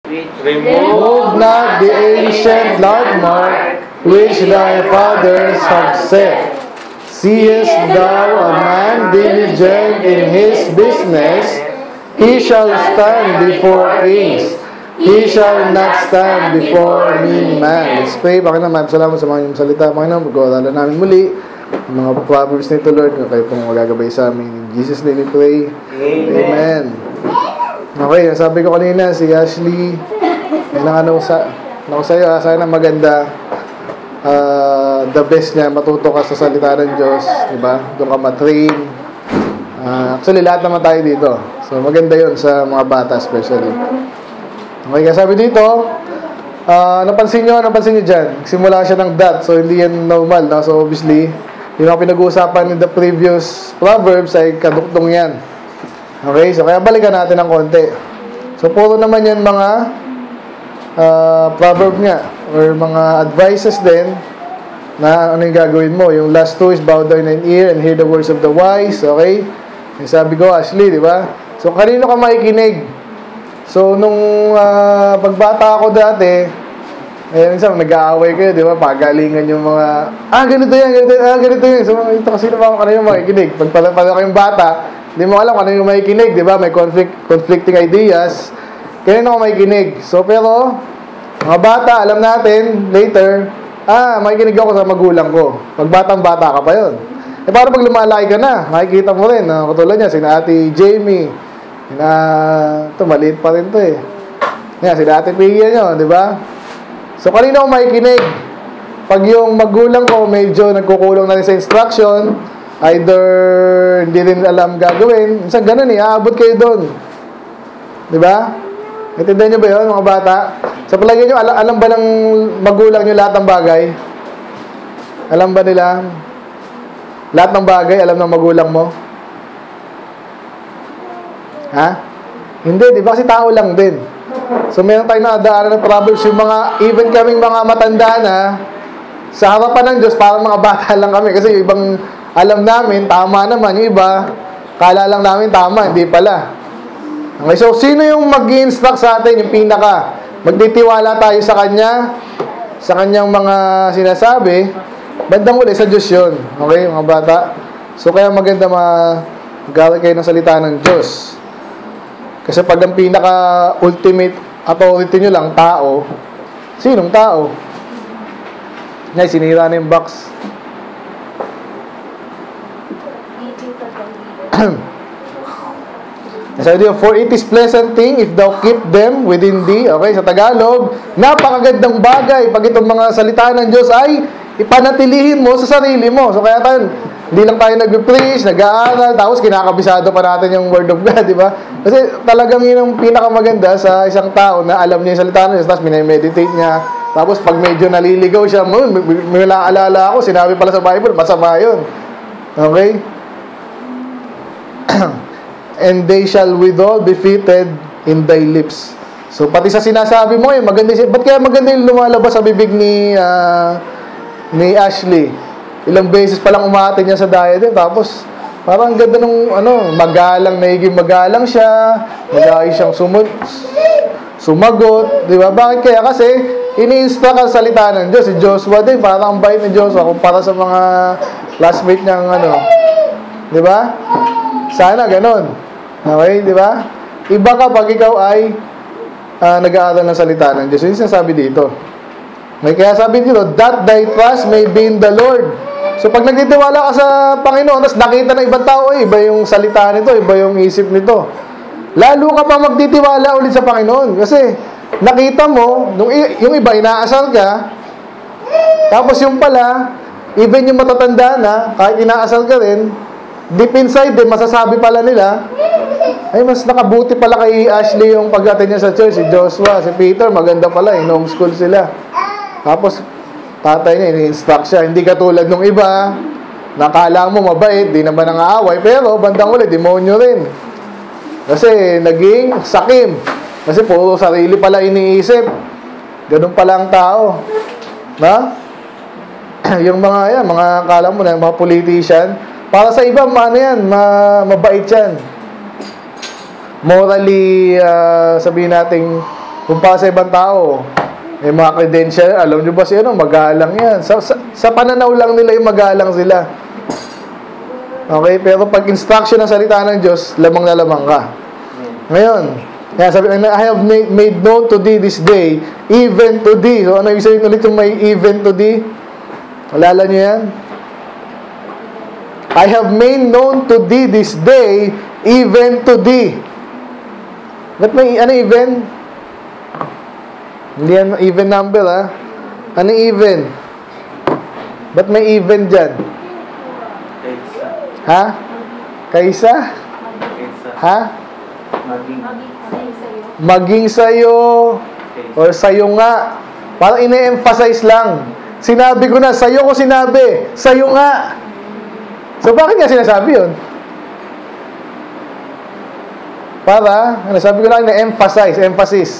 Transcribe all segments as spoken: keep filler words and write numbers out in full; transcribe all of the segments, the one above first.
Remove not the ancient landmark which thy fathers have set. Seest thou a man diligent in his business? He shall stand before kings. He shall not stand before mean man. Let's pray. Panginoon, maraming salamat sa mga inyong salita. Panginoon, pag-uaralan namin muli mga Proverbs nito, Lord, na kayo pong magagabay sa amin. In Jesus' name we pray. Amen. Amen. Okay, sabi ko kanina, si Ashley, may nang ano sa, ano sa'yo, sana maganda. Uh, the best niya, matuto ka sa salita ng Diyos, diba? Doon ka matrain. Uh, actually, lahat naman tayo dito. So, maganda yon sa mga bata especially. Okay, kaya sabi dito, uh, napansin nyo, napansin nyo dyan, simula siya ng dot, so hindi yan normal, no? So, obviously, yung mga pinag-uusapan in the previous Proverbs ay kaduktong yan. Okay, so kaya balikan natin ng konti. So, puro naman yan mga uh, proverb nga, or mga advices din na ano yung gagawin mo. Yung last two is bow down an ear and hear the words of the wise. Okay? Yung sabi ko, Ashley, di ba? So, kanino ka makikinig? So, nung uh, pagbata ako dati, eh, minsan nag-aaway kayo, di ba? Pagalingan yung mga, ah, ganito yan, ganito yan, ah, ganito yan. So, ito kasi naman kanino makikinig. Pag pala, pala kayong bata, di mo alam kanino makikinig, di ba? May conflict, conflicting ideas. Kanino ka makikinig? So, pero, mga bata, alam natin, later, ah, makikinig ako sa magulang ko. Pag batang-bata ka pa yun. Eh, para pag lumalaki ka na, makikita mo rin, uh, katulad niya, sina Ate Jamie, na, ito, maliit pa rin to eh. Yan, sina Ate Pia nyo, di ba? So, kanina ako makikinig. Pag yung magulang ko, medyo nagkukulong na rin sa instruction, either hindi rin alam gagawin, minsan ganun eh, aabot kayo doon. Di ba? Natindihan nyo ba yun, mga bata? Sa palagay nyo, alam, alam ba ng magulang nyo lahat ng bagay? Alam ba nila? Lahat ng bagay, alam ng magulang mo? Ha? Hindi, di ba? Kasi tao lang din. So, meron tayong nadaanan ng Proverbs, yung mga, even kaming mga matanda na, sa harapan ng Diyos, parang mga bata lang kami. Kasi yung ibang alam namin, tama naman. Yung iba, kala lang namin tama, hindi pala. Okay, so sino yung mag-i-instruct sa atin, yung pinaka? Magtitiwala tayo sa Kanya, sa Kanyang mga sinasabi, bandang uli, sa Diyos yun. Okay, mga bata? So, kaya maganda mag-gawin kayo ng salita ng Diyos. Kasi pag ang pinaka-ultimate authority nyo lang, tao, sinong tao? Ngay, sinira na yung box. Sabi dito, for it is pleasant thing if thou keep them within thee. Okay, sa Tagalog, napakagandang bagay pag itong mga salita ng Diyos ay ipanatilihin mo sa sarili mo. So kaya tayo, hindi lang tayo nag-preach, nag-aaral, tapos kinakabisado pa natin yung Word of God, di ba? Kasi talagang yun ang pinakamaganda sa isang tao na alam niya yung salita ng Diyos, tapos minimeditate niya. Tapos pag medyo naliligaw siya, may, may naalala ako, sinabi pala sa Bible, masama yun. Okay? And they shall withal be fitted in thy lips. So, pati sa sinasabi mo, eh, maganda siya. Ba't kaya maganda yung lumalabas sa bibig ni, uh, ni Ashley? Ilang beses palang umaatin niya sa Diadem. Tapos, parang ganda nung, ano, magalang, naiging magalang siya. Magaling siyang sumut, sumagot. Di ba? Bakit kaya? Kasi, ini-instruct ang salita ng Diyos. Si Joshua din, parang ang bait ni Joshua kumpara sa mga classmate niyang, ano. Di ba? Sana ganon. Okay, di ba? Iba ka pag ikaw ay uh, nag-aaral ng salita ng Diyos. Yung sinasabi dito. Okay, kaya sabi dito, that thy trust may be in the Lord. So, pag nagtitiwala ka sa Panginoon, tapos nakita ng ibang tao, eh, iba yung salita nito, iba yung isip nito. Lalo ka pa magtitiwala ulit sa Panginoon. Kasi, nakita mo, nung, yung iba, inaasal ka, tapos yung pala, even yung matatanda na, kahit inaasal ka rin, deep inside din, masasabi pala nila, ay, mas nakabuti pala kay Ashley yung pag-attend niya sa church. Si Joshua, si Peter, maganda pala, in-homeschool sila. Tapos, tatay niya, ini-instruct siya. Hindi katulad nung iba, nakala mo mabait, di naman nangaaway, pero bandang ulit, demonyo rin. Kasi, naging sakim. Kasi, puro sarili pala iniisip. Ganun pala ang tao. Na? Yung mga, yan, mga kala mo na, mga politician, para sa iba, ano yan, ma mabait yan. Morally, uh, sabihin natin, Kumpara sa ibang tao, may mga credential, alam nyo ba si ano, magalang yan. Sa, sa, sa pananaw lang nila yung magalang sila. Okay, pero pag instruction ng salita ng Diyos, lamang na lamang ka. Ngayon, kaya sabi, I have made known to thee this day, even to thee. So, ano yung sabihin ulit yung may even to thee? Alala nyo yan? I have made known to thee this day, even to thee. Ba't may, ano even? Hindi yan even number, ha? Ano even? Ba't may even dyan? Kaysa. Ha? Kaysa? Kaysa. Ha? Maging. Maging sa'yo, or sa'yo nga. Parang ine-emphasize lang. Sinabi ko na, sa'yo ko sinabi, sa'yo nga. So, bakit nga sinasabi yun? Para, ano, sabi ko lang, na-emphasize, emphasis.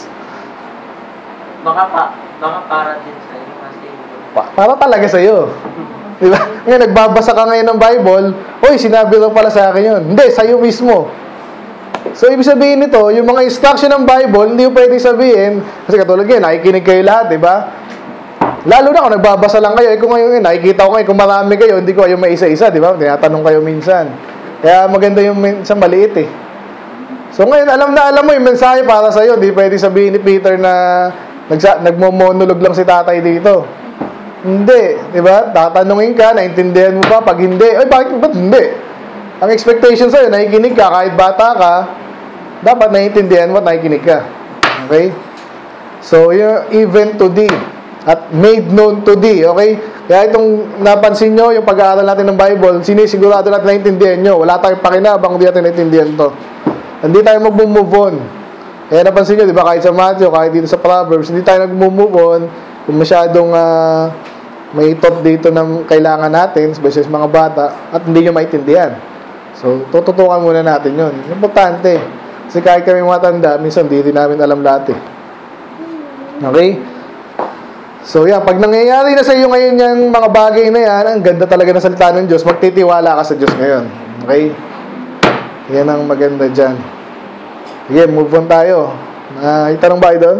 Baka pa, baka para din sa'yo kasi. Pa- para talaga sa'yo. Diba? Ngayon, nagbabasa ka ngayon ng Bible, oy, sinabi lang pala sa akin yun. Hindi, sa'yo mismo. So, ibig sabihin nito, yung mga instruction ng Bible, hindi mo pwedeng sabihin, kasi katulad ngayon, nakikinig kayo lahat, diba? Lalo na kung nagbabasa lang kayo, eh kung ngayon, nakikita ko ngayon, kung marami kayo, hindi ko kayo may isa-isa, di ba? Tinatanong kayo minsan. Kaya maganda yung minsan maliit eh. So ngayon, alam na alam mo yung mensahe para sa'yo, hindi pwede sabihin ni Peter na nagsa, nagmo-monolog lang si tatay dito. Hindi, di ba? Tatanungin ka, naintindihan mo ba? Pag hindi, ay bakit ba't hindi? Ang expectation sa'yo, nakikinig ka, kahit bata ka, dapat naintindihan mo at nakikinig ka. Okay? So, yung even to thee, at made known to thee, okay? Kaya itong napansin nyo, yung pag-aaral natin ng Bible, sinisigurado natin naintindihan nyo. Wala tayong pakinabang kung di natin naintindihan to. Hindi tayo mag-move on. Kaya napansin nyo, di ba, kahit sa Mateo, kahit dito sa Proverbs, hindi tayo nag-move on kung masyadong uh, may thought dito na kailangan natin, especially sa mga bata, at hindi nyo maintindihan. So, tututukan muna natin yun. Importante. Kasi kahit kami matanda, minsan hindi rin namin alam lahat eh. Okay? So, yan. Pag nangyayari na sa iyo ngayon yung mga bagay na yan, ang ganda talaga ng salita ng Diyos, magtitiwala ka sa Diyos ngayon. Okay? Yan ang maganda dyan. Sige, move on tayo. Uh, itanong ba kayo doon?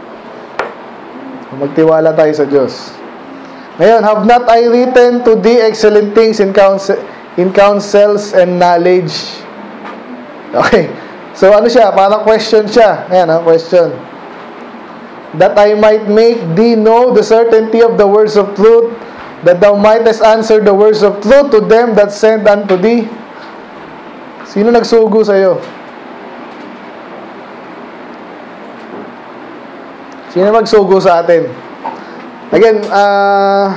Magtiwala tayo sa Diyos. Ngayon, have not I written to thee excellent things in counsel, in counsels and knowledge? Okay. So, ano siya? Parang question siya. Ayan, ha? Question. That I might make thee know the certainty of the words of truth, that thou mightest answer the words of truth to them that send unto thee. Sino nagsugo sa iyo? Sino magsugo sa atin? Again, ah,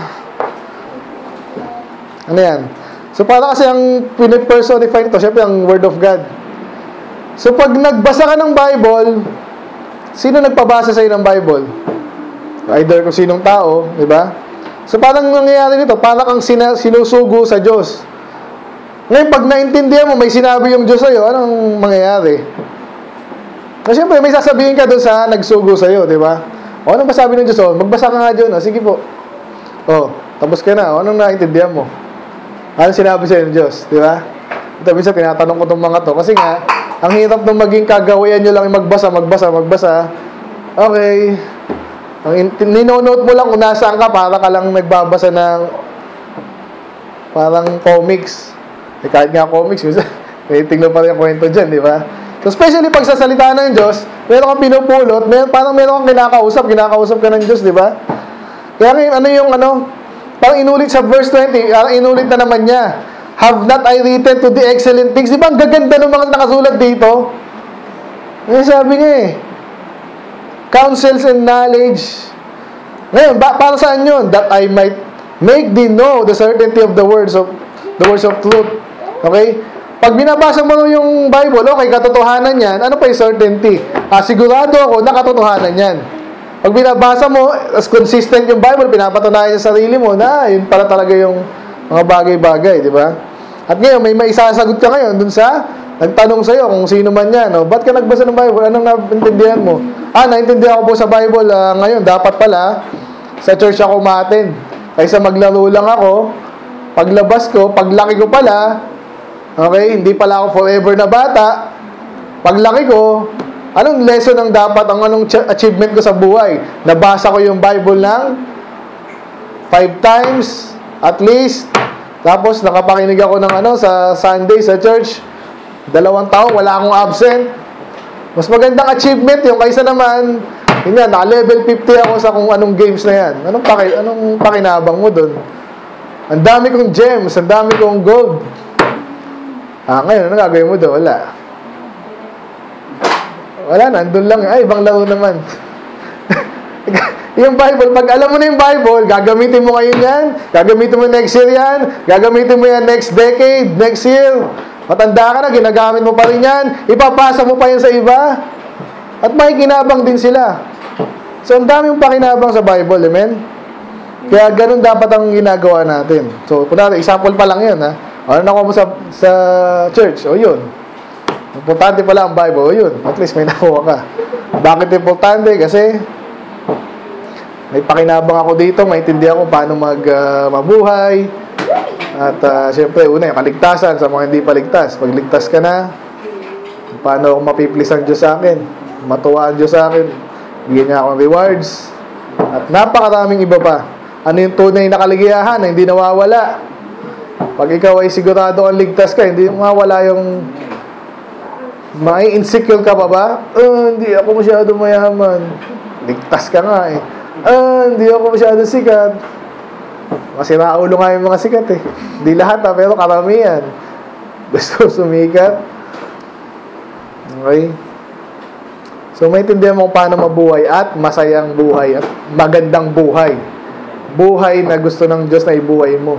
uh, ano yan? So, para kasi ang pinipersonify nito, syempre ang Word of God. So, pag nagbasa ka ng Bible, sino nagpabasa sa iyo ng Bible? Either kung sinong tao, di ba? So, parang nangyayari nito, parang kang sina- sinusugo sa Diyos. Ngayon, pag naintindihan mo, may sinabi yung Diyos sa iyo, anong mangyayari? Kasi siyempre, may sasabihin ka doon sa nagsugo sa iyo, di ba? O, anong masabi ng Diyos? O, magbasa ka nga dyan, o, sige po. O, tapos ka na, o, anong naintindihan mo? Anong sinabi sa iyo ng Diyos, di ba? Ito, minsan, tinatanong ko itong mga to, kasi nga, ang hirap nung maging kagawayan nyo lang yung magbasa, magbasa, magbasa. Okay. Ninonote mo lang kung nasaan ka, para ka lang nagbabasa ng parang comics. Eh, kahit nga comics, may tingnan pa rin yung kwento dyan, di ba? So, especially pag sa salita ng Diyos, meron kang pinupulot, may, parang meron kang kinakausap, kinakausap ka ng Diyos, di ba? Kaya ngayon, ano yung ano, parang inulit sa verse twenty, parang inulit na naman niya. Have not I written to the excellent things? Di ba ang gaganda ng mga nakasulat dito? Ngayon sabi niya eh. Counsels and knowledge. Ngayon, ba, para saan yun? That I might make thee know the certainty of the words of the words of truth. Okay? Pag binabasa mo yung Bible, okay, katotohanan yan. Ano pa yung certainty? Ah, sigurado ako na katotohanan yan. Pag binabasa mo, as consistent yung Bible, pinapatunayan sa sarili mo na yun para talaga yung mga bagay-bagay, di ba? At ngayon, may maisasagot ka ngayon dun sa nagtanong sa'yo kung sino man yan. No? Ba't ka nagbasa ng Bible? Anong naintindihan mo? Ah, naintindihan ko po sa Bible uh, ngayon. Dapat pala, sa church ako umattend. Kaysa maglaro lang ako, paglabas ko, paglaki ko pala, okay, hindi pala ako forever na bata. Paglaki ko, Anong lesson ang dapat, ang anong achievement ko sa buhay? Nabasa ko yung Bible ng five times, at least. Tapos, nakapakinig ako ng ano, sa Sunday, sa church. Dalawang taon, wala akong absent. Mas magandang achievement yung kaysa naman, yun yan, naka-level fifty ako sa kung anong games na yan. Anong, paki, anong pakinabang mo dun? Ang dami kong gems, ang dami kong gold. Ah, ngayon, ano gagawin mo doon? Wala. Wala, nandun lang. Ay, ibang laro naman. Yung Bible, pag alam mo na yung Bible, gagamitin mo ngayon yan, gagamitin mo next year yan, gagamitin mo yan next decade, next year. Matanda ka na, ginagamit mo pa rin yan, ipapasa mo pa yan sa iba. At may kinabang din sila. So, ang dami yung pakinabang sa Bible, amen? Kaya ganun dapat ang ginagawa natin. So, kunwari, example pa lang yan, ha? Ano nakuha mo sa, sa church? O yun. Importante pala ang Bible. O yun. At least may nakuha ka. Bakit importante? Kasi may pakinabang ako dito. Maintindihan ko paano mag, uh, mabuhay. At uh, siyempre, una, yung kaligtasan sa mga hindi paligtas. Pag ligtas ka na, paano ako mapiplis ang Diyos sa akin? Matuwa ang Diyos sa akin. Bigyan niya akong rewards. At napakaraming iba pa. Ano yung tunay na kaligayahan na hindi nawawala? Pag ikaw ay sigurado ang ligtas ka, hindi mawala yung may insecure ka pa ba? Ah, hindi ako masyado mayaman. Ligtas ka nga eh. Ah, hindi ako masyado sikat. Kasi naulo nga yung mga sikat eh. Hindi lahat ha, pero karamihan. Gusto sumikat. Okay? So, maintindihan mo paano mabuhay at masayang buhay at magandang buhay. Buhay na gusto ng Diyos na ibuhay mo.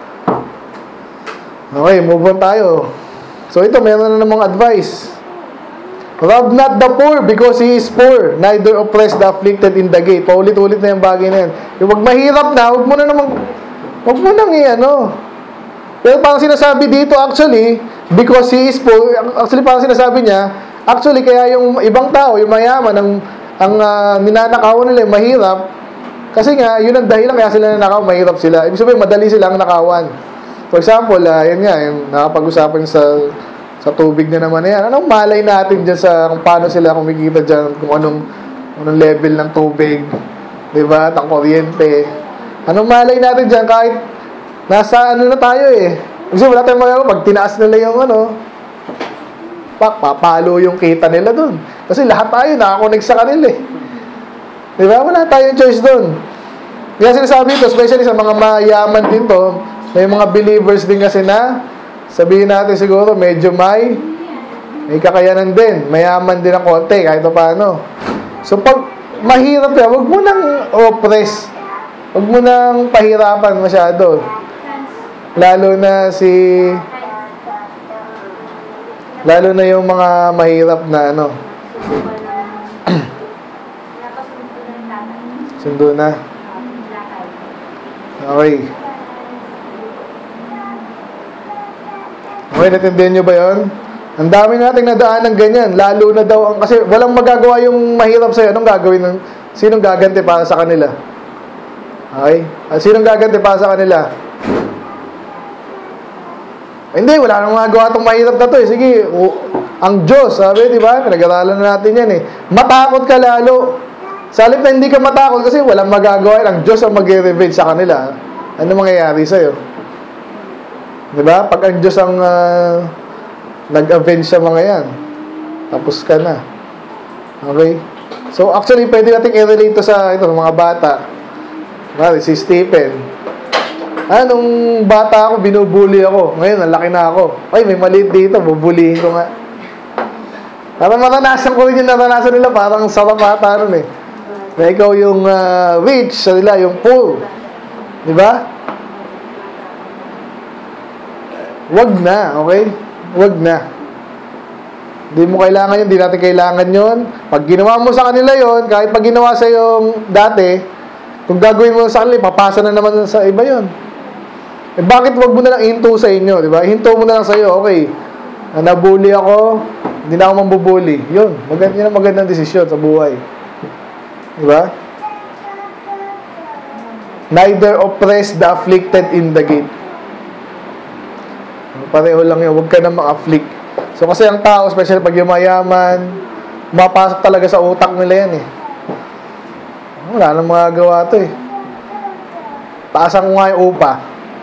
Okay, move on tayo. So ito, meron na namang advice. Rob not the poor because he is poor, neither oppress the afflicted in the gate. Paulit-ulit na yung bagay na yan. Yung wag mahirap na, wag mo na namang, wag mo nang i-ano. Pero parang sinasabi dito actually, because he is poor, actually parang sinasabi niya, actually kaya yung ibang tao, yung mayaman, ang, ang uh, ninanakawan nila yung mahirap, kasi nga, yun ang dahilan kaya sila nanakaw, mahirap sila. Ibig sabihin, madali silang nakawan. For example, uh, yan nga, yung nakapag-usapan sa sa tubig na naman na yan. Anong malay natin dyan sa kung paano sila kumikita dyan, kung anong, anong level ng tubig, diba, at ang kuryente. Anong malay natin dyan kahit nasa ano na tayo eh. Kasi wala tayong magagawa, pag tinaas nila yung ano, pak, papalo yung kita nila dun. Kasi lahat tayo nakakonect sa kanila eh. Diba? Wala tayong choice dun. Kaya sinasabi ito, especially sa mga mayaman din to, may mga believers din kasi na sabihin natin siguro medyo may may kakayanan din, mayaman din ang konti kahit paano. So pag mahirap yan, wag mo nang oppress, wag mo nang pahirapan masyado, lalo na si lalo na yung mga mahirap na ano. Sundo na. Okay. Okay, natindihan nyo ba yun? Ang dami nating nadaan ng ganyan. Lalo na daw, kasi walang magagawa yung mahirap sa'yo. Anong gagawin? Ng, sinong gaganti para sa kanila? Okay? Sinong gaganti para sa kanila? Hindi, wala nang magagawa itong mahirap na to eh. Sige, o, ang Diyos, sabi, di ba? Pinag-aralan na natin yan eh. Matakot ka lalo. Sa halip na hindi ka matakot kasi walang magagawa. Ang Diyos ang mag-revenge sa kanila. Ano mangyayari sa'yo? Diba? Pag ang Diyos ang uh, nag-avenge sa mga yan, tapos ka na. Okay? So, actually, pwede natin i-relate to sa ito, mga bata. Mari, si Stephen. Ah, nung bata ako, binubuli ako. Ngayon, nalaki na ako. Ay, may maliit dito, bubulihin ko nga. Parang maranasan ko rin yung naranasan nila, parang sarap ata nun eh. Na ikaw yung uh, rich, sa nila, yung poor. Diba? Wag na, okay? Wag na. Hindi mo kailangan yun, hindi natin kailangan yun. Pag ginawa mo sa kanila yun, kahit pag ginawa sa yung dati, kung gagawin mo sa kanila, papasa na naman sa iba yun. Eh, bakit wag mo na lang hinto sa inyo, di ba? Hinto mo na lang sa iyo, okay. Nabuli ako, hindi na ako mambubuli. Yun, maganda, yun ang magandang desisyon sa buhay. Di ba? Neither oppress the afflicted in the gate. Pareho lang yun, huwag ka na ma-afflict. So kasi ang tao, especially pag yung mayaman, mapasok talaga sa utak nila yan eh. Wala nang magagawa to eh. Taasan ko nga yung upa.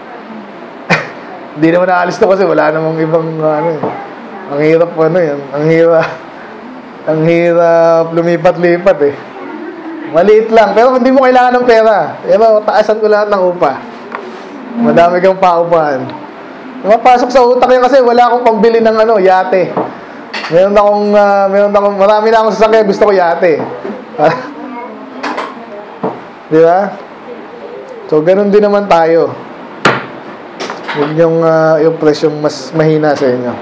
Hindi naman naalis to kasi wala namang ibang ano eh. Ang hirap ano yan. Ang hirap. Ang hirap lumipat-lipat eh. Maliit lang. Pero hindi mo kailangan ng pera. Pero taasan ko lahat ng upa. Madami kang paupahan. Mapasok sa utak yan kasi wala akong pambili ng ano, yate. Meron akong, uh, meron akong, marami na akong sasakyan, gusto ko yate. Di ba? So, ganun din naman tayo. Huwag yung, uh, yung presyong mas mahina sa inyo.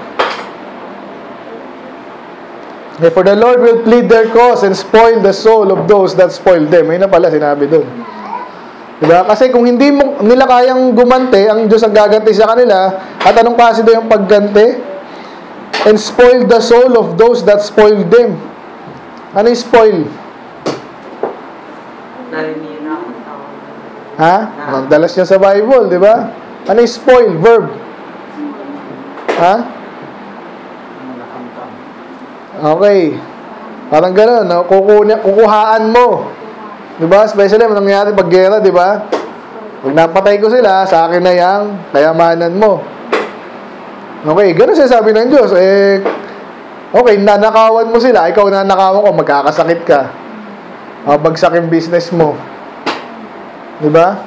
Okay, for the Lord will plead their cause and spoil the soul of those that spoil them. Ayun na pala, sinabi dun. Diba? Kasi kung hindi mo, nila kayang gumante, ang Diyos ang gaganti sa kanila. At anong klase daw yung pagganti? And spoil the soul of those that spoil them. Ano yung spoil? Ha? Magdalas niya sa Bible, di ba? Ano yung spoil? Verb. Ha? Okay. Parang gano'n, no? Kukuha, kukuhaan mo. Diba? Especially, anong nangyari pag gera, diba? Pag napatay ko sila, sa akin na yung kayamanan mo. Okay, ganun siya sabi ng Diyos. Eh, okay, nanakawan mo sila, ikaw nanakawan ko, magkakasakit ka. Mabagsak yung business mo. Diba?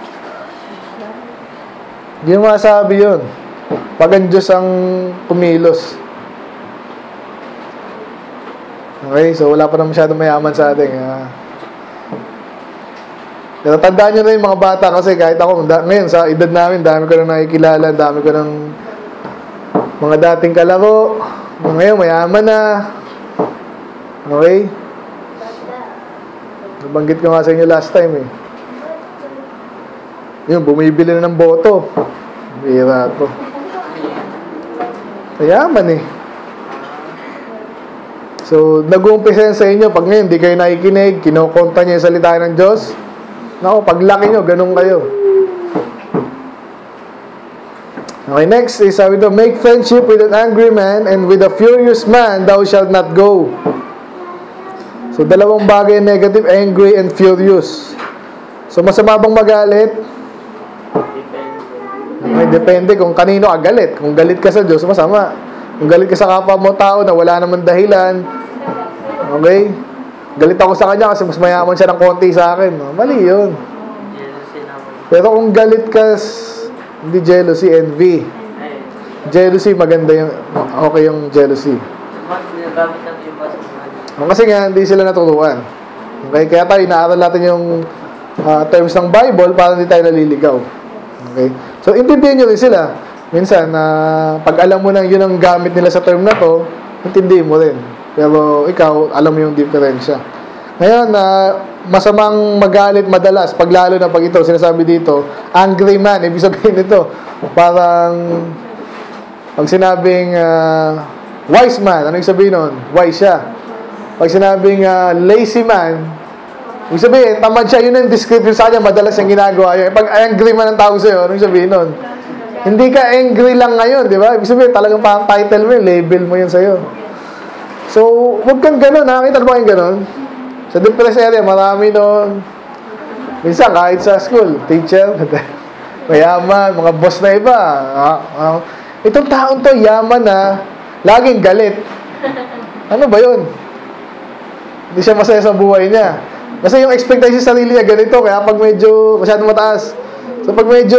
Hindi mo masabi yun. Pag ang Diyos ang kumilos. Okay, so wala pa na masyadong mayaman sa ating ah. Pero tandaan nyo na yung mga bata kasi kahit ako, ngayon sa edad namin, dami ko na nakikilala, dami ko ng mga dating kalaro. Ngayon, mayaman na. Okay? Nabanggit ko nga sa inyo last time eh. Yun, bumibili na ng boto. Bira to. Mayaman eh. So, nag-uumpisa yan sa inyo. Pag ngayon, di kayo nakikinig, kinukonta niyo yung salita ng Diyos. Naku, paglaki nyo, ganun kayo. Okay, next is, sabi ito, make friendship with an angry man, and with a furious man, thou shalt not go. So, dalawang bagay negative, angry and furious. So, masama bang magalit? Okay, depende kung kanino ka galit. Kung galit ka sa Diyos, masama. Kung galit ka sa kapwa mo tao na wala naman dahilan, okay? Galit ako sa kanya kasi mas mayaman siya ng konti sa akin. No? Mali yun. Pero kung galit ka, hindi jealousy, envy. Jealousy, maganda yung, okay yung jealousy. No, kasi nga, hindi sila natutuan. Okay? Kaya tayo, inaaral natin yung uh, terms ng Bible para hindi tayo naliligaw. Okay? So, intindihin nyo rin sila. Minsan, uh, pag alam mo na yun ang gamit nila sa term na to, intindihin mo rin. Pero ikaw, alam mo yung diferensya. Ngayon, uh, masamang magalit madalas, pag lalo na pag ito, sinasabi dito, angry man, ibig sabihin nito, parang, pag sinabing uh, wise man, ano yung sabihin nun? Wise siya. Pag sinabing uh, lazy man, ibig sabihin, tamad siya, yun ang description sa kanya, madalas yung ginagawa yun. Pag angry man ang tawag sa'yo, ano yung sabihin nun? Hindi ka angry lang ngayon, di ba? Ibig sabihin, talagang parang title mo yun, label mo yun sa'yo. So, huwag kang gano'n. Nakakita mo kayong gano'n? Sa depressed area, marami doon. Minsan, kahit sa school, teacher, mayaman, mga boss na iba. Ah, ah, itong taon to, yaman na, laging galit. Ano ba yun? Hindi siya masaya sa buhay niya. Kasi yung expectation sa sarili niya, ganito. Kaya pag medyo masyadong mataas. So, pag medyo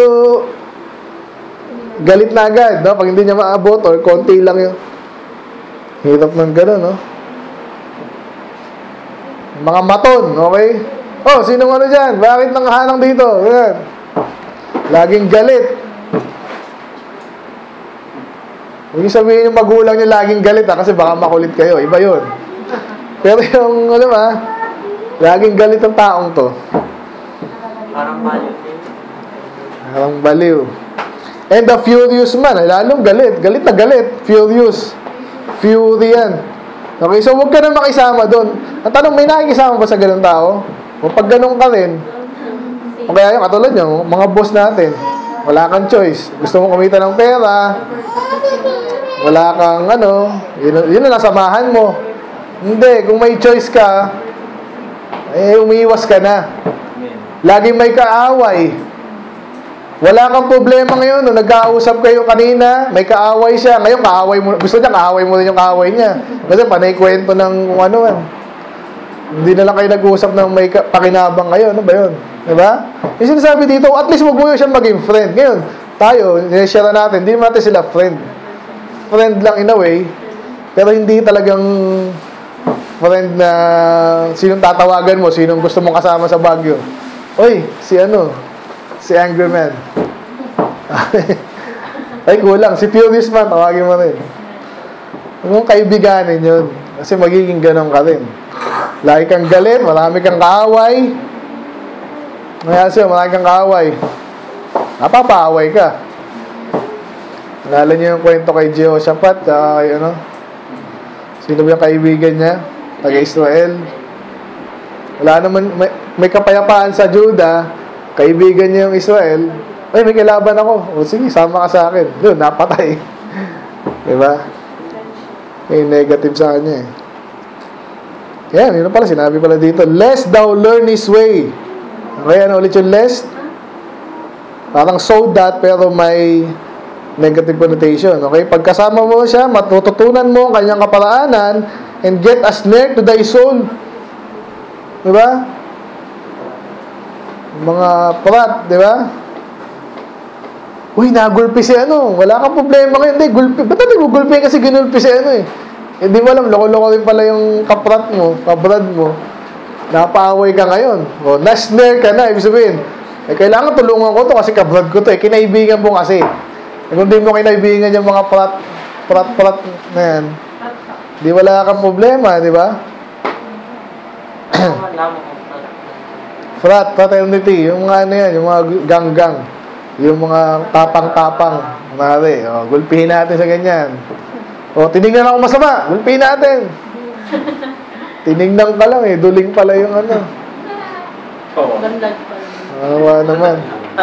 galit na agad, no? Pag hindi niya maabot, or konti lang yung hirap ng gano'n, no? Mga maton, okay? Oh, sinong ano dyan? Bakit nanghalang dito? Ayan. Laging galit. Huwag niyo sabihin yung magulang niyo laging galit, ha? Kasi baka makulit kayo. Iba yun. Pero yung, ano ba? Laging galit ang taong to. Parang baliw. Parang baliw. And the furious man, lalong galit. Galit na galit. Furious. Fury yan. Okay, so huwag ka na makisama doon. Ang tanong, may nakikisama ba sa ganun tao? O pag ganun ka rin, o kaya yung katulad nyo, mga boss natin, wala kang choice. Gusto mo kumita ng pera, wala kang ano, yun, yun na nasamahan mo. Hindi, kung may choice ka, eh, umiiwas ka na. Laging may kaaway. Wala kang problema ngayon. Nung nagkausap kayo kanina, may kaaway siya. Ngayon, kaaway mo. Gusto niya, kaaway mo rin yung kaaway niya. Kasi panay kwento ng kung ano yan. Hindi na lang kayo nag-uusap ng may pakinabang kayo. Ano ba yun? Diba? Yung sinasabi dito, at least wag mo yun siyang maging friend. Ngayon, tayo, sinishare natin, hindi natin sila friend. Friend lang in a way, pero hindi talagang friend na sinong tatawagan mo, sinong gusto mong kasama sa Baguio. Oy, si ano, si Angry Man. Ay, kulang. Si Furious Man, tawagin mo rin. Huwag mong kaibiganin yun. Kasi magiging ganon ka rin. Lagi kang galit, marami kang kaaway. Ngayon siya, marami kang kaaway. Napapaaway ka. Nalala niyo yung kwento kay Jehoshaphat, kay ano? Sino ba yung kaibigan niya? Taga-Israel. Wala naman, may, may kapayapaan sa Juda, kaibigan niya yung Israel. Ay, may kilaban ako. O sige, sama ka sa akin. Doon, napatay. Diba? May negative sa kanya eh. Yan, yun pala, sinabi pala dito, lest thou learn his way. Okay, ano ulit yung lest? Parang so that, pero may negative connotation. Okay, pagkasama mo siya, matututunan mo ang kanyang kaparaanan and get a snare to thy soul. Diba? Mga prat, diba? Uy, nagulpi si ano. Wala kang problema ngayon. Hindi, gulpi. Ba't natin mo gulpi kasi ginulpi si ano eh? Hindi mo alam, loko-loko rin pala yung kaprat mo, kabrad mo. Napaaway ka ngayon. O, na-snare ka na. Ibig sabihin, eh, kailangan tulungan ko to kasi kabrad ko to eh. Kinaibigan mo kasi. Eh, kung di mo kinaibigan yung mga prat, prat, prat na yan, di wala kang problema, di ba? Frat, fraternity, yung mga ano yan, yung mga gang-gang, yung mga tapang-tapang, mare, o, gulpihin natin sa ganyan. O, tinignan ako masama, gulpihin natin. Tinignan ka lang eh, duling pala yung ano. Oo. Awa naman.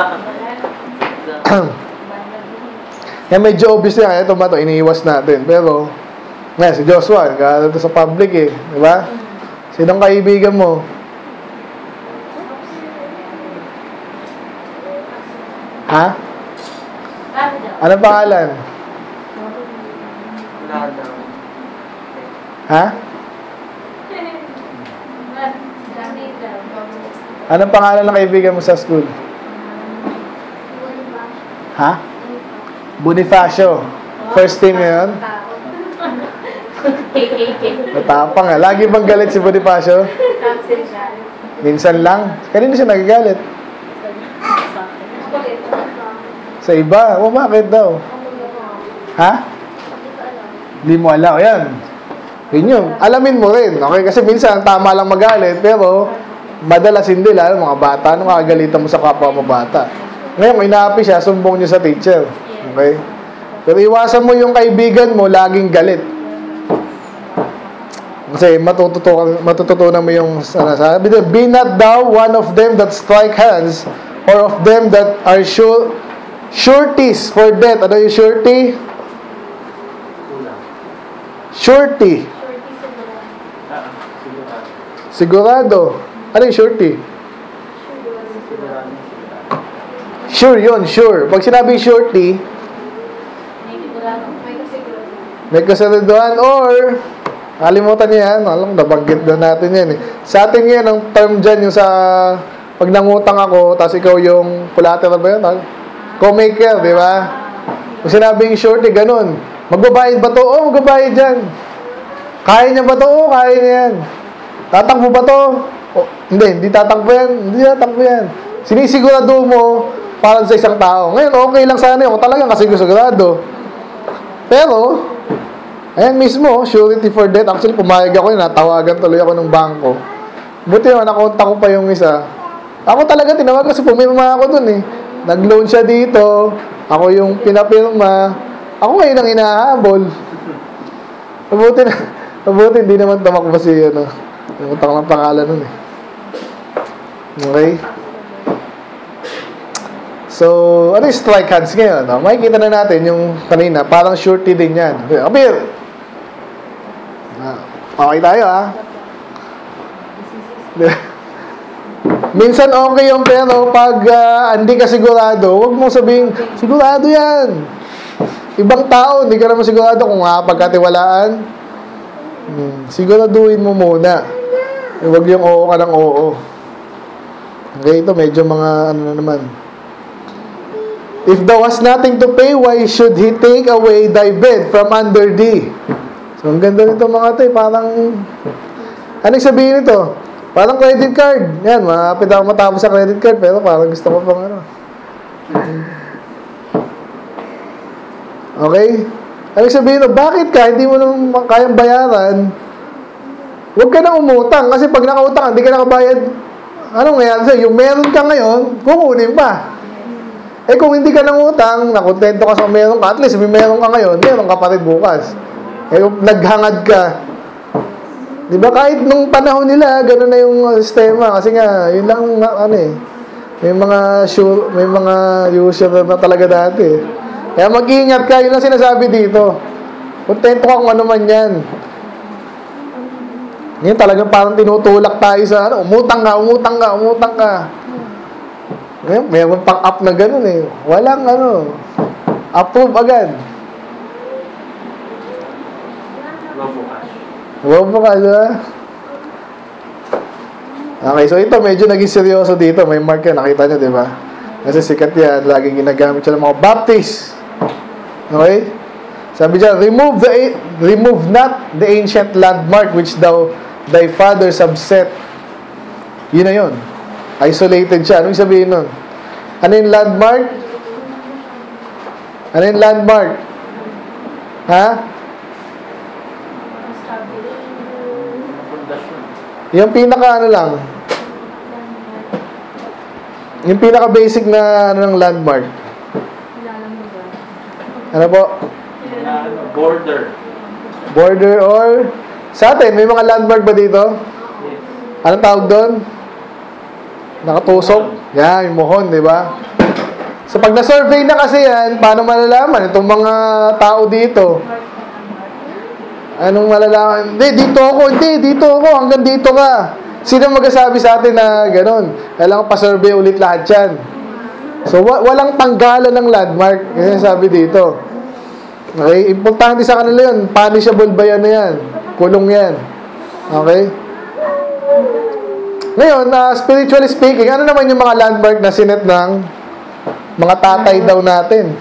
Yan medyo obvious yan, ito ba ito, iniiwas natin. Pero, ngayon, si Joshua, kaya ito sa public eh, di ba? Sinong kaibigan mo? Ha? Anong pangalan? Ha? Anong pangalan ng kaibigan mo sa school? Ha? Bonifacio. First team yun? Matapang nga. Lagi bang galit si Bonifacio? Minsan lang. Kanino siya nagagalit? Sa iba? O bakit daw? Ha? Hindi mo alam. Ayan. Yun yun. Alamin mo rin. Okay? Kasi minsan tama lang magalit, pero madalas hindi. Lalo mga bata. Ano makagalitan mo sa kapwa mo bata? Ngayon, inaapi siya, sumbong niyo sa teacher. Okay? Pero iwasan mo yung kaibigan mo, laging galit. Kasi matututunan, matututunan mo yung ano, sabi doon, be not thou one of them that strike hands, or of them that are sure, sureties for death. Ano yung surety? Surety. Sigurado. Ano yung surety? Sure yun, sure. Pag sinabing surety, may kasiguraduhan or kalimutan niyo yan. Alam, nabanggit na natin yan eh. Sa atin yan, ang term dyan yung sa pag nangutang ako, tapos ikaw yung collateral ba yun? Co-maker, di ba? Kung sinabing surety, ganun. Magbabayad ba to? Oo, magbabayad dyan. Kaya niya ba to? Oo, kaya niya yan. Tatakbo ba to? Oh, hindi, hindi tatakbo yan. Hindi tatakbo yan. Sinisigurado mo para sa isang tao. Ngayon, okay lang sana yun kung talagang kasigurado. Pero, ayan mismo, surety for death. Actually, pumayag ako yun. Natawagan tuloy ako ng bangko. Buti yun, nakontak ko pa yung isa. Ako talaga, tinawag kasi pumirma ako dun eh. Nag-loan siya dito. Ako yung pinapirma. Ako ngayon ang inahabol. Mabuti na. Mabuti, hindi naman tamakbo si, ano, yung utak ng pangalan nun eh. Okay? So, ano yung strike hands ngayon? No? Makikita na natin yung kanina, parang surety din yan. Appear! Okay tayo, ha? Minsan okay yung pero pag uh, hindi ka sigurado, huwag mong sabihin, sigurado yan. Ibang tao, hindi ka naman sigurado kung makapagkatiwalaan. Hmm, siguraduhin mo muna. Huwag yung oo ka ng oo. Okay, ito medyo mga ano na naman. If thou hast nothing to pay, why should he take away thy bed from under thee? So, ang ganda nito mga ito, parang, anong sabihin nito? Parang credit card. Yan, malapit ako matapos sa credit card, pero parang gusto ko pang ano. Okay? Anong sabihin nito? Bakit ka? Hindi mo naman kayang bayaran. Huwag ka na umutang, kasi pag nakautang, hindi ka nakabayad. Anong ngayon sa'yo? Yung meron ka ngayon, kukunin pa. Eh kung hindi ka nangutang, nakontento ka sa meron ka, at least may meron ka ngayon, meron ka pa rin bukas. Eh kung naghangad ka, di ba kahit nung panahon nila, gano'n na yung sistema. Kasi nga, yun lang, ano eh, may mga sure, may mga user na talaga dati. Kaya mag-iingat ka, yun lang sinasabi dito. Kontento ka kung ano man yan. Ngayon talagang parang tinutulak tayo sa, ano, umutang ka, umutang ka, umutang ka. Ngayon, mayroon pang up na gano'n eh. Walang ano, approve agad. Wow po ka, diba? Okay, so ito medyo naging seryoso dito. May mark yan, nakita nyo, diba? Kasi sikat yan, laging ginagamit siya ng mga Baptist. Okay? Sabi dyan, remove the remove not the ancient landmark which thou thy fathers have set. Yun na yun. Isolated siya. Anong sabihin nun? Ano yung landmark? Ano yung landmark? Ha? Yung pinaka ano lang. Yung pinaka basic na ano ng landmark. Ano po? Border. Border or sa atin, may mga landmark ba dito? Anong tawag doon? Nakatusok? Yan, yung mohon, di ba? So pag na-survey na kasi yan, paano malalaman itong mga tao dito? Anong malalaman? Hindi, dito ako. Hindi, dito ako. Hanggang dito ka. Sino magsasabi sa atin na gano'n? Kailangan pa-survey ulit lahat yan. So, wa- walang tanggalan ng landmark. Yan sabi dito. Okay? Importante sa kanila yun. Punishable ba yan na yan? Kulong yan. Okay? Ngayon, uh, spiritually speaking, ano naman yung mga landmark na sinet ng mga tatay daw natin?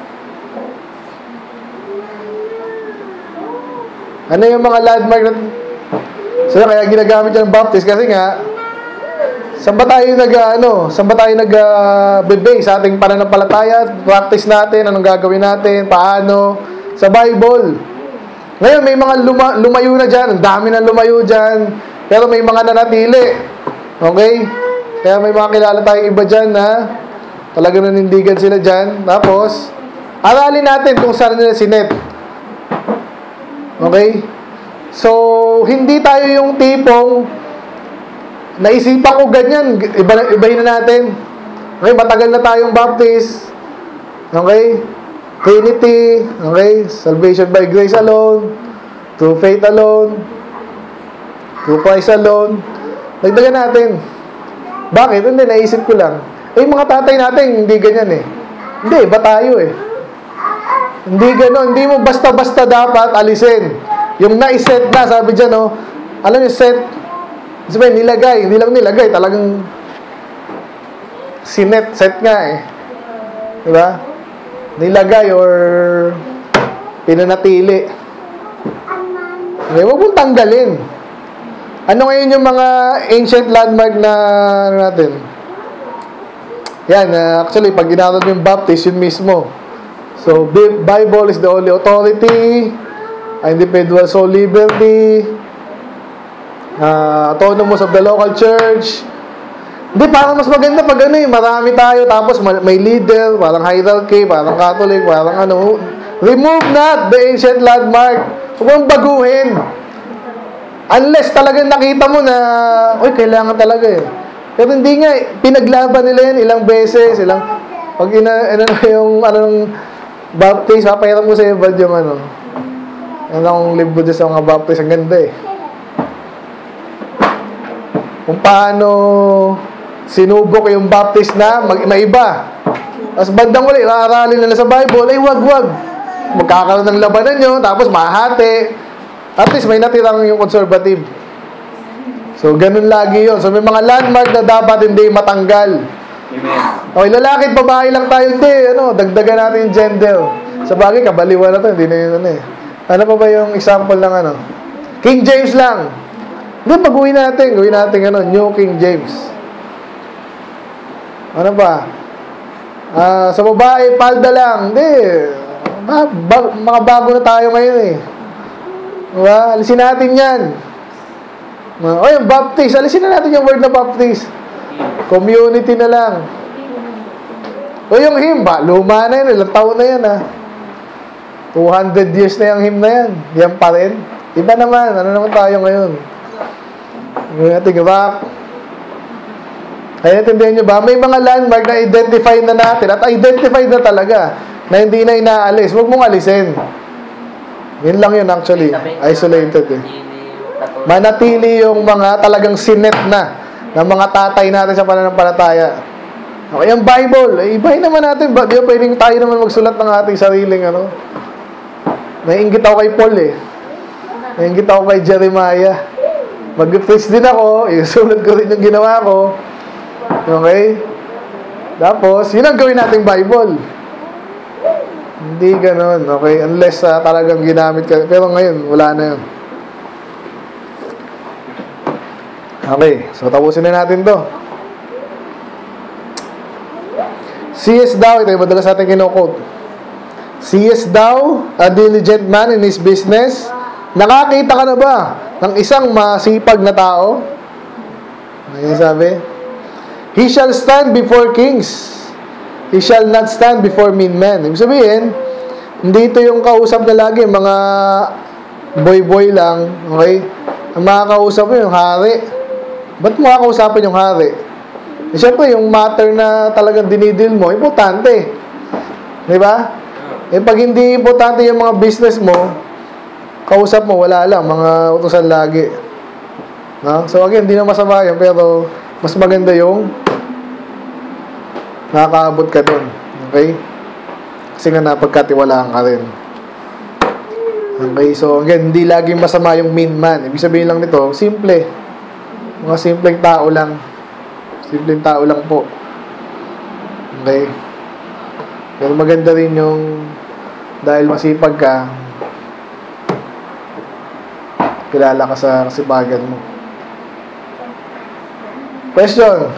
Ano yung mga landmark na... So, kaya ginagamit yung Baptist kasi nga, saan ba tayo nag, ano, saan ba tayo nag-bebase uh, sa ating pananampalataya, practice natin, anong gagawin natin, paano, sa Bible. Ngayon, may mga luma, lumayo na dyan, ang dami na lumayo dyan, pero may mga nanatili. Okay? Kaya may mga kilala tayong iba dyan na talagang nanindigan sila dyan. Tapos, aralin natin kung saan nila sinet. Okay? So, hindi tayo yung tipong naisipan ko ganyan, iba, ibahin na natin. Okay, matagal na tayong Baptist. Okay? Trinity. Okay? Salvation by grace alone. Through faith alone. Through Christ alone. Nagdagan natin. Bakit? Hindi, naisip ko lang. Eh, mga tatay natin, hindi ganyan eh. Hindi, iba tayo eh. Hindi gano'n. Hindi mo basta-basta dapat alisin. Yung naiset na, sabi dyan, oh, alam niyo, set, sabi, nilagay, hindi lang nilagay, talagang sinet, set nga eh. Diba? Nilagay or pinanatili. Okay, huwag mong tanggalin. Ano ngayon yung mga ancient landmark na, ano natin? Yan, uh, actually, pag ginagawa mo yung Baptist, yun mismo. So, Bible is the only authority, individual soul liberty, uh, autonomous of the local church. Hindi, parang mas maganda pag ano eh, marami tayo, tapos may leader, parang hierarchy, parang Catholic, parang ano. Remove not the ancient landmark. Huwag mong baguhin. Unless talagang nakita mo na, uy, kailangan talaga eh. Pero hindi nga, pinaglaban nila yan ilang beses, ilang, pag ina, ina yung, anong, Baptist, papayaran mo sa iba yung ano, yan akong libro sa mga Baptist, ang ganda eh. kung paano sinubok yung baptist na mag maiba. Tapos bandang uli, aaralin nila sa Bible, ay wag, wag. Magkakaroon ng labanan nyo, tapos mahati. At least may natirang yung conservative. So, ganun lagi yun. So, may mga landmark na dapat hindi matanggal. Amen. Okay, lalaki at babae lang tayo. Hindi, ano, dagdagan natin yung gender. Sa bagay, kabaliwan na to. Hindi na yun, ano eh. Ano pa ba yung example ng ano? King James lang. Hindi, pag-uwi natin. Gawin natin, ano, New King James. Ano ba? Ah, sa babae, palda lang. Hindi. Ba, ba, mga bago na tayo ngayon eh. Diba? Alisin natin yan. O yung baptist, alisin na natin yung word na baptist. Community na lang. O yung hymn, ba? Luma na yun. Ilang taon na yan ha. two hundred years na yung hymn na yan. Yan pa rin. Iba naman. Ano naman tayo ngayon? Ngayon natin rock. Kaya natindihan nyo ba? May mga landmark na identify na natin at identified na talaga na hindi na inaalis. Huwag mong alisin. Yun lang yun actually. Isolated eh. Manatili yung mga talagang sinet na ng mga tatay natin sa pananampalataya. Okay, ang Bible, eh, ibahin naman natin. Ba, di ba pwedeng tayo naman magsulat ng ating sariling ano? Naiinggit ako kay Paul eh. Naiinggit ako kay Jeremiah. Mag-preach din ako, isulat ko rin yung ginawa ko. Okay? Tapos, yun ang gawin nating Bible. Hindi ganun, okay? Unless uh, talagang ginamit ka. Pero ngayon, wala na yun. Okay, so tapusin na natin to. Seest thou, ito yung madalas natin kino-quote. Seest thou a diligent man in his business? Nakakita ka na ba ng isang masipag na tao? Ano yung sabi? He shall stand before kings. He shall not stand before mean men. Ibig sabihin, hindi ito yung kausap na lagi, mga boy-boy lang, okay? Ang makakausap mo yung hari. Ba't mo makakausapin yung hari? Eh, syempre, yung matter na talagang dinidil mo, importante. Di ba? Eh, pag hindi importante yung mga business mo, kausap mo, wala lang, mga utusan lagi. No? So, again, hindi na masama yun, pero mas maganda yung nakakaabot ka dun. Okay? Kasi nga napagkatiwalaan ka rin. Okay, so again, hindi laging masama yung mean man. Ibig sabihin lang nito, simple. Mga simpleng tao lang. Simpleng tao lang po. Okay? Pero maganda rin yung dahil masipag ka, kilala ka sa kasipagan mo. Question?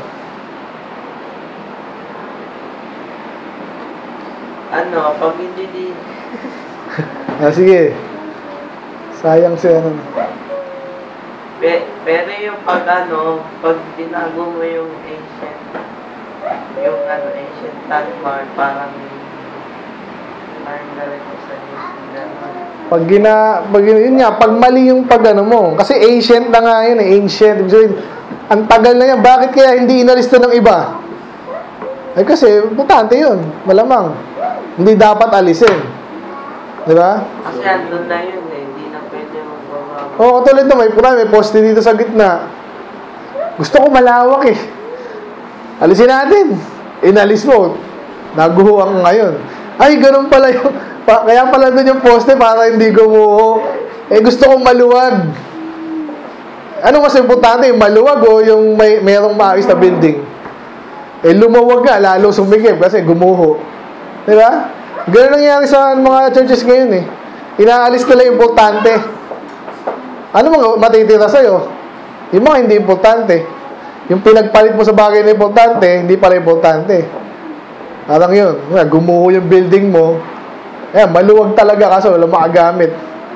Ano, pag hindi di... Ah, sige. Sayang siya ano. Pe, pero yung pag ano, pag binago mo yung ancient, yung ano, ancient landmark, parang parang galit ko sa news. Pag gina, pag yun nga, pag mali yung pag ano mo, kasi ancient na nga yun eh, ancient. Ibig sabihin, ang tagal na yan, bakit kaya hindi inalista ng iba? Eh kasi, importante yun, malamang. Hindi dapat alisin. Di ba? Kasi andun na yun eh, hindi na pwede magbabago. Oo, oh, tulad na may, may poste dito sa gitna. Gusto ko malawak eh. Alisin natin. Inalis mo. Naguhuang ngayon. Ay, ganun pala yung, pa, kaya pala doon yung poste para hindi gumuho. Eh, gusto kong maluwag. Ano mas importante, yung maluwag o yung may, mayroong maayos na building? Eh, lumawag nga, lalo sumikip kasi gumuho. Di ba? Ganun nangyari sa mga churches ngayon eh. Inaalis nila yung importante. Ano mga matitira sa'yo? Yung mga hindi importante. Yung pinagpalit mo sa bagay na importante, hindi pala importante. Parang yun. Gumuho yung building mo. Eh, maluwag talaga kasi wala makagamit.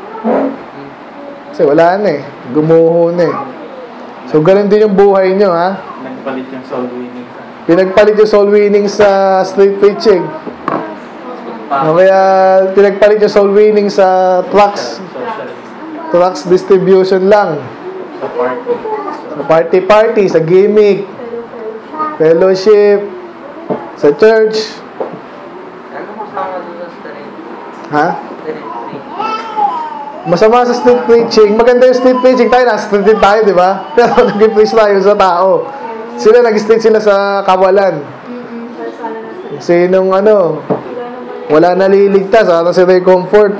Kasi wala na eh. Gumuho na eh. So, ganun din yung buhay nyo, ha? Pinagpalit yung soul winning. Pinagpalit yung soul winning sa street preaching. O kaya, pinagpalit yung soul winning sa trucks. Trucks distribution lang. Sa party. Sa party-party, sa gimmick, fellowship, sa church. Ano kasama doon sa street? Ha? Street preaching. Masama sa street preaching. Maganda yung street preaching. Tayo, nasa street din tayo, di ba? Pero nag-preach tayo sa tao. Sila, nag-street sila sa kawalan. Sinong ano, wala naliligtas. Ano sila yung comfort?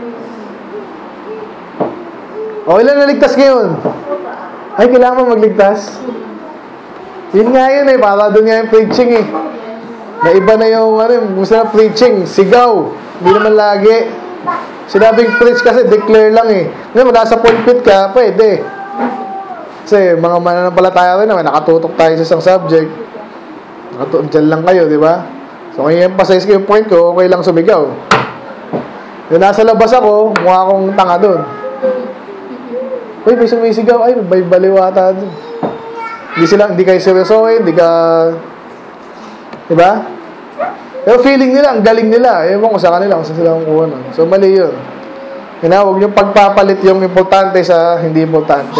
O, ilan naligtas ngayon? Ay, kailangan mo magligtas? Yun nga yun eh. Para doon nga yung preaching eh. Na iba na yung ano, gusto na preaching. Sigaw. Hindi naman lagi. Sinabing preach kasi declare lang eh. Ngayon, mula sa pulpit ka, pwede. Kasi mga mananampalataya rin naman, nakatutok tayo sa isang subject. Nakatutok dyan lang kayo, di ba? So, kung i-emphasize ko yung point ko, okay lang sumigaw. Yung nasa labas ako, mukha akong tanga doon. Uy, may sumisigaw. Ay, may baliwata doon. Hindi sila, hindi kayo seryosohin, hindi ka... Diba? Pero feeling nila, ang galing nila. Ewan ko sa kanila, kung saan sila kumuha nun. So, mali yun. Kaya huwag niyong pagpapalit yung importante sa hindi importante.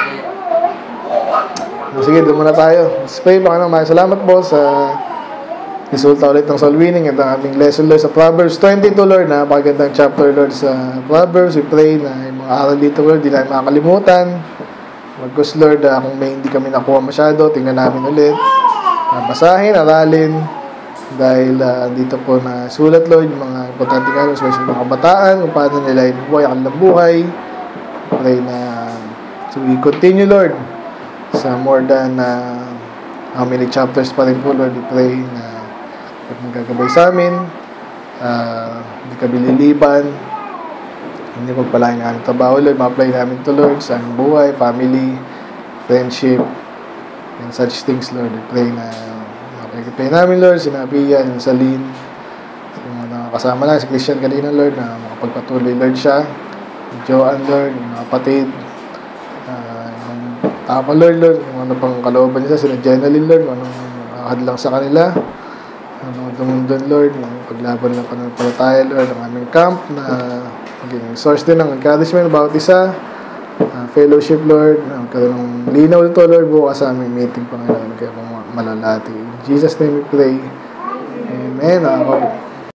Sige, doon muna tayo. Spray, baka naman. Salamat po sa resulta ulit ng soul winning. Ito ang aming lesson, Lord, sa Proverbs twenty-two, Lord. Napakagandang chapter, Lord, sa Proverbs. We pray na yung mga aral dito, Lord, di namin makakalimutan. Magkus, Lord, uh, kung may hindi kami nakuha masyado, tingnan namin ulit. Uh, basahin, aralin. Dahil uh, dito po na sulat, Lord, yung mga importante ka, especially mga kabataan, kung paano nila yung buhay, ang buhay. Pray na, so we continue, Lord, sa more than uh, how many chapters pa rin po, Lord. We pray na at magagabay sa amin, uh, hindi kami liliban, hindi magpalain na aming trabaho, Lord. Ma-apply namin to, Lord, sa aming buhay, family, friendship, and such things, Lord. We pray na makikipay namin, Lord, sinabi yan, yung Salin, yung mga kasama lang, si Christian kanina, Lord, na makapagpatuloy, Lord, siya, yung Joanne, Lord, yung mga kapatid, uh, yung tapa, Lord, Lord, yung ano pang kalooban nila, sila Jenaline, Lord, anong hadlang sa kanila, ano dumundon, Lord, yung paglaban ng pananampalataya, Lord, ang aming camp na maging source din ng encouragement bawat isa, uh, fellowship, Lord, magkaroon ng linaw ito, Lord, bukas sa aming meeting, Panginoon, kaya pang malalati. In Jesus' name we pray. Amen. Ako.